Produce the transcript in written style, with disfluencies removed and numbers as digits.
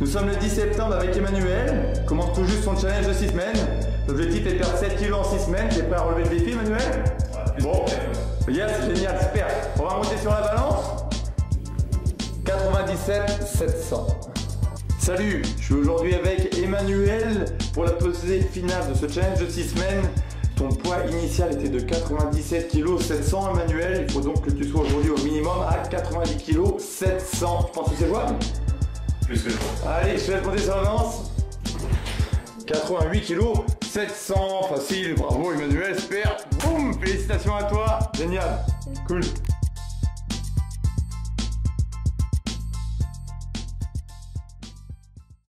Nous sommes le 10 septembre avec Emmanuel, commence tout juste son challenge de 6 semaines. L'objectif est de perdre 7 kg en 6 semaines. T'es prêt à relever le défi, Emmanuel? Bon, yes, génial, super. On va monter sur la balance. 97 700. Salut, je suis aujourd'hui avec Emmanuel pour la pesée finale de ce challenge de 6 semaines. Ton poids initial était de 97 kg 700, Emmanuel. Il faut donc que tu sois aujourd'hui au minimum à 90 kg 700. Tu penses que c'est jouable? Plus que je vois. Allez, je te laisse monter sur la balance. 88 kg 700, facile, bravo Emmanuel, super. Boum, félicitations à toi, génial, cool.